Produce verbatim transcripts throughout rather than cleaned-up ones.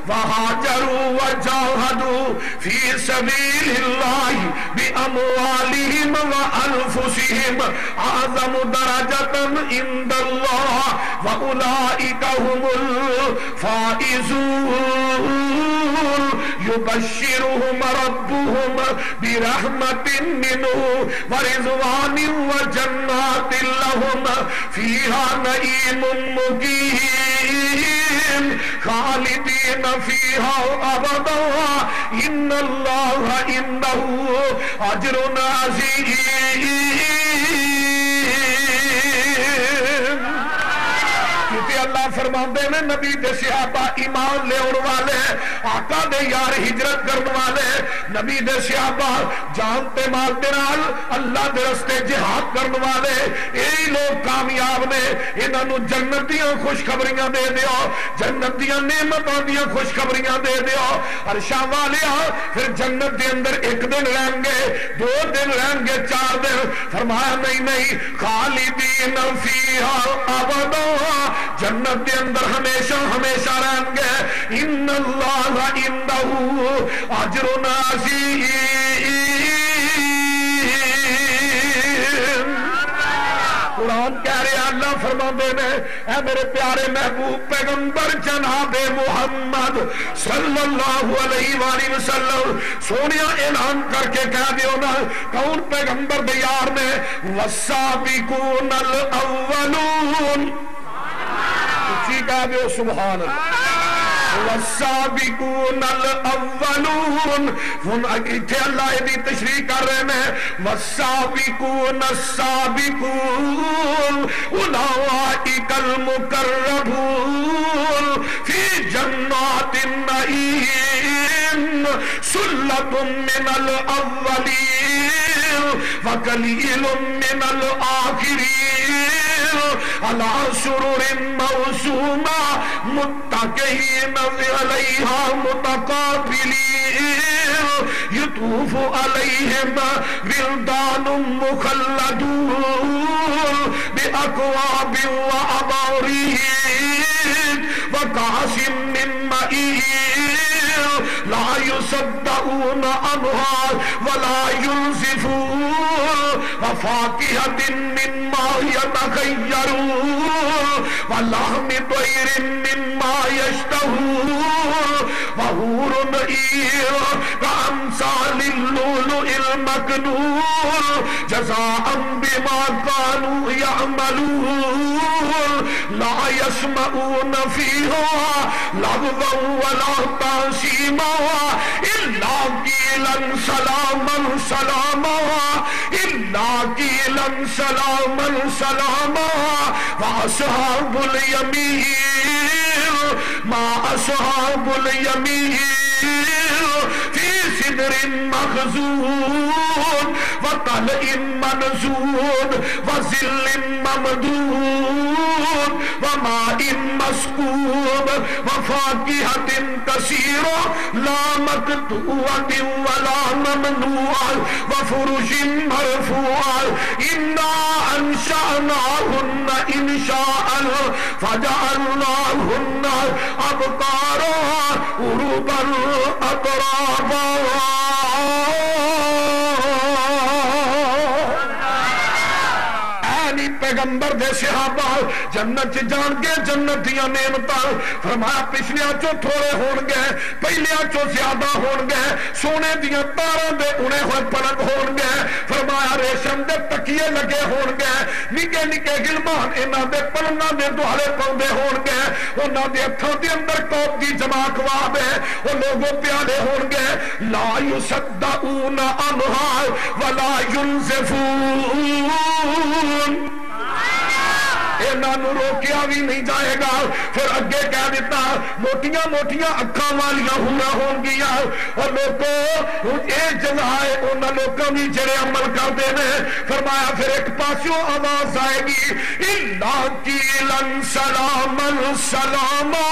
وہاجروا وجاہدوا فی سبیل اللہ باموالہم وانفسہم اعظم درجۃ عند اللہ واولئک هم الفائزون یبشرہم ربہم برحمت منہ ورضوان وجنات لہم فیہا نعیم مقیم خالدین فیہا ابدا ان اللہ عنہ اجر عظیم۔ اللہ فرماندے نے نبی دے صحابہ ایمان لے اور والے آقا دے یار ہجرت کرن والے نبی دے صحابہ جان تے مال دے نال اللہ دے رستے جہاد کرن والے یہی لوگ کامیاب نے۔ انہاں نو جنت دیاں خوشخبریاں دے دیو، جنت دیاں نعمتاں دیاں خوشخبریاں دے دیو۔ عرشاں والیا پھر جنت دے اندر ایک دن رہیں گے، دو دن رہیں گے، چار دن؟ فرمایا نہیں نہیں، خالدین فیہا ابدا، جنت کے اندر ہمیشہ ہمیشہ رہیں گے۔ ان اللہ عنہ اجر عظیم۔ قرآن کہہ رہے اللہ فرماندے نے اے میرے پیارے محبوب پیغمبر جناب محمد صلی اللہ علیہ وآلہ وسلم سونیا اعلان کر کے کہہ دیو نا کون پیغمبر دیار نے؟ والسابقون الاولون، اسی کہہ دیو سبحان اللہ۔ والسابقون الاولون، ہن ایتھے اللہ دی تشریح کر رہے ہیں والسابقون السابقون اولئک المقربون فی جنات النعیم ثلۃ من الاولین وقلیل من الآخرین علی سرر موضونہ متکئین علیہا متقابلین یطوف علیہم ولدان مخلدون بأکواب وأباریق وکأس من معین لا یصدعون عنہا ولا ينزفون وفاکہۃ مما یتخیرون ولحم طیر مما یشتہون وحور عین کامثال اللؤلؤ المکنون جزاء بما كانوا يعملون لا يسمعون فيها لغوا ولا تأثيما إلا قيلا سلاما سلاما إلا قيلا سلاما سلاما وأصحاب اليمين ما أصحاب اليمين في سدر مخزون وطلع منضود وظل ممدود وماء مسكوب وفاكهة كثيرة لا مقطوعة ولا ممنوعة وفرش مرفوعة إنا أنشأناهن إنشاء فجعلناهن أبكارا عربا أترابا۔ پیغمبر دے صحابہ جنت جان کے جنت دیاں نعمتاں فرمایا پچھلیاں چو تھوڑے ہون گے پہلیاں چو زیادہ ہون گے سونے دیاں تاراں دے انے ہوئے پلنگ ہون گے فرمایا ریشم دے تکیے لگے ہون گے نکے نکے گلمان انہاں دے پلنگاں دے دوہلے پاؤندے ہون گے انہاں دے ہتھاں دے اندر کوپ دی جمع کواب ہے وہ لوگوں پیالے ہون گے لا یصدعون عنہا ولا ينزفون، انہاں نو روکیا بھی نہیں جائے گا۔ پھر اگے کہہ دیتا موٹیاں موٹیاں اکھاں والیاں ہونا ہون گیا اور لوگوں اے جزائے انہاں لوگوں بھی جڑے عمل کرتے ہیں۔ فرمایا پھر ایک پاسوں آواز آئے گی الا قیلا سلاما سلاما،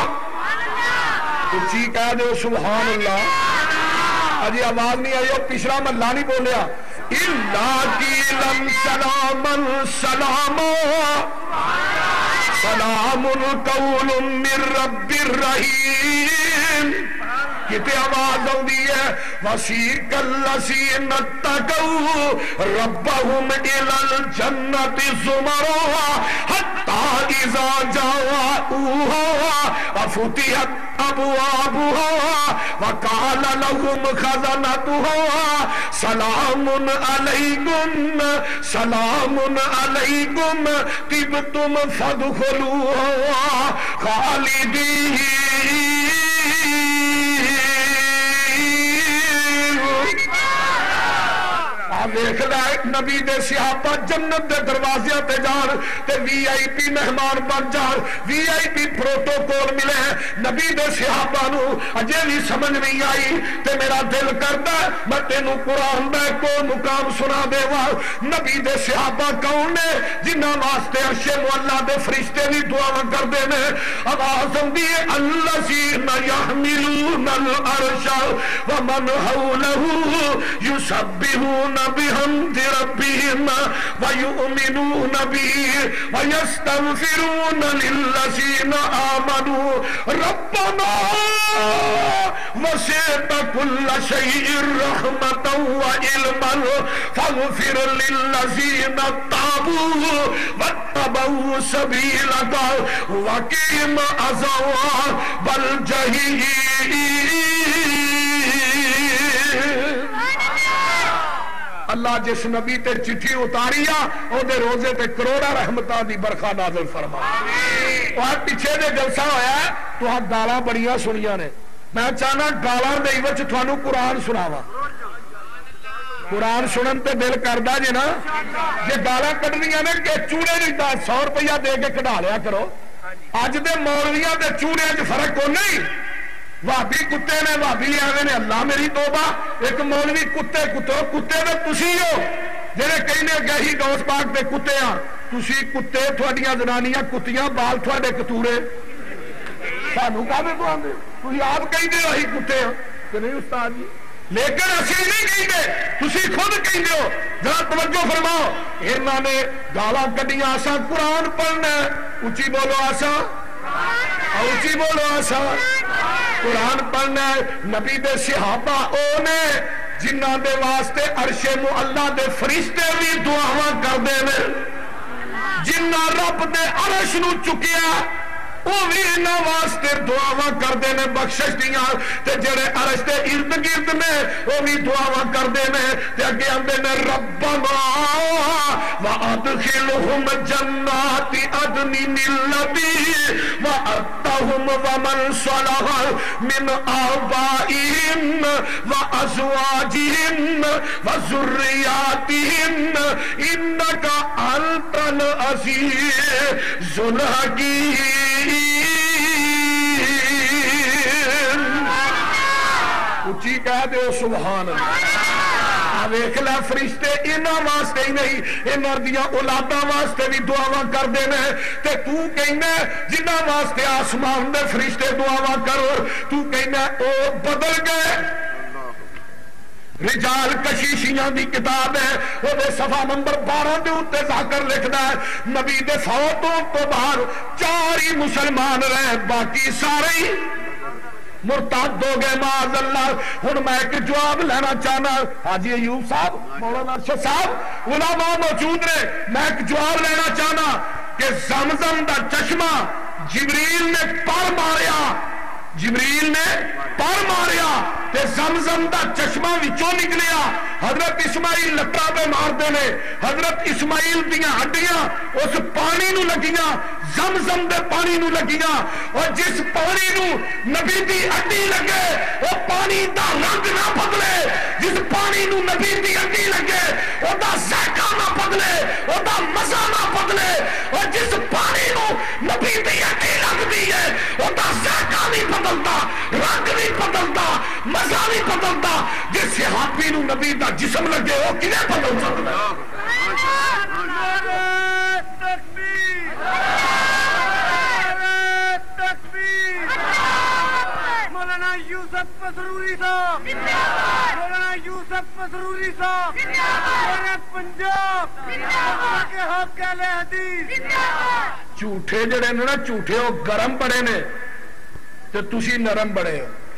اچھی کہہ دو سبحان اللہ۔ اجی آواز نہیں آئی اور پچھلا محلہ نہیں بولیا الا قیلا سلاما سلاما سلام قول من رب الرحیم کتے آواز آئی ہے وسیق الذین اتقوا ربهم الى الجنۃ زمرا حتی اذا جاءوها وفتحت ابوابها وقال لهم خزنتها سلام علیکم سلام علیکم طبتم فادخلوها خالدین دیکھ لے نبی دے صحابہ جنت دے دروازے تے جان تے وی آئی پی مہمان بن جان وی آئی پی پروٹوکول ملے نبی دے صحابہ نو اجے بھی سمجھ نہیں آئی تے میرا دل کردا میں تینوں قرآن دا کو مقام سنا دیواں نبی دے صحابہ کون نے جنہاں واسطے عرش معلا دے فرشتے بھی دعاواں کردے نے آواز ہوندی ہے الذین یحملون العرش ومن حولہ یسبحون بحمد ربهم ويؤمنون به ويستغفرون للذين آمنوا ربنا وسعت كل شيء رحمة وعلما فاغفر للذين تابوا واتبعوا سبيلك وقهم عذاب الجحيم اللہ جس نبی تے چٹھی اتاریا او دے روزے تے کروڑا رحمتاں دی برکھا نازل فرما اور پیچھے دے جلسہ ہویا ہے تو ہاں گالاں بڑیاں سنیاں نے میں چاہنا گالاں دے وچ تھانوں قرآن سناواں قرآن سنن تے دل کردا جے نا جے گالاں کڈنیاں نے کہ چوڑے نہیں دا سو روپیہ دے کے کڈا لیا کرو اج دے مولویاں دے چوڑے وچ فرق کو نہیں وابی کتے نے وابی لے آوے نے اللہ میری توبہ ایک مولوی کتے کتے کتے دے تسی ہو جڑے کہنے گہی گوس پاک دے کتے ہاں تسی کتے تھوڑیاں زنانیاں کتیاں بال تھوڑے کتورے سانو کہنے کو آندے تسی آپ کہندے وہی کتے ہاں کہ نہیں استاد جی لیکن اسی نہیں کہندے تسی خود کہندے ہو ذرا توجہ فرماؤ انہاں نے گالاں کڈیاں اساں قرآن پڑھنا اونچی بولو اساں اونچی بولو اساں قرآن پڑھنا نبی دے صحابہ او نے جنہاں دے واسطے عرش معلا دے فرشتے بھی دعاواں کردے نے جنہاں رب دے عرش نو چکیا وہ بھی انہاں واسطے دعاواں کردے نے بخشش دیاں تے جڑے عرش دے ارد گرد نے وہ بھی دعاواں کردے نے تے اگے آندے نے ربنا وادخلہم جنات عدن التی وعدتہم ومن صلح من آبائہم وازواجہم وذریاتہم انک انت العزیز الحکیم اچھی کہہ دے سبحان اللہ ویکھ لے فرشتے انہاں واسطے ہی نہیں انہاں دیاں اولاداں واسطے بھی دعاواں کردے نے تے تو کہنا جنہاں واسطے آسمان دے فرشتے دعاواں کرو تو کہنا او بدل گئے رجال کشیشیاں دی کتاب ہے وہ دے صفحہ نمبر بارہ دے اتے ذاکر لکھدا ہے نبی دے فوتوں تو باہر چار ہی مسلمان رہے باقی سارے ہی مرتد ہو گئے معاذ اللہ ہن میں ایک جواب لینا چاہنا حاجی ایوب صاحب مولانا ارشد صاحب علماء موجود نے میں ایک جواب لینا چاہنا کہ زمزم دا چشمہ جبریل نے پر ماریا جبریل نے پر ماریا تے زمزم دا چشمہ وچوں نکلیا حضرت اسماعیل لٹا پہ مار دے نے حضرت اسماعیل دیاں ہڈیاں اس پانی نو لگیاں زمزم دے پانی نو لگیاں اور جس پانی نو نبی دی ہڈی لگے وہ پانی دا رنگ نہ بدلے جس پانی نو نبی دی ہڈی لگے وہ دا ذائقہ نہ بدلے وہ دا مزہ نہ بدلے اور جس پانی نو نبی دی ہڈی لگ دی ہے وہ دا ذائقہ نہیں بدلتا رنگ نہیں بدلتا مزہ نہیں بدلتا جس صحابی نو نبی دا جسم لگے وہ کنے بدل سکتا ہے مولانا یوسف مسروری صاحب مولانا یوسف مسروری صاحب پنجاب کے حق اہل حدیث جھوٹے جڑے نے نا جھوٹے وہ گرم بڑے نے تے تسی نرم بڑے ہو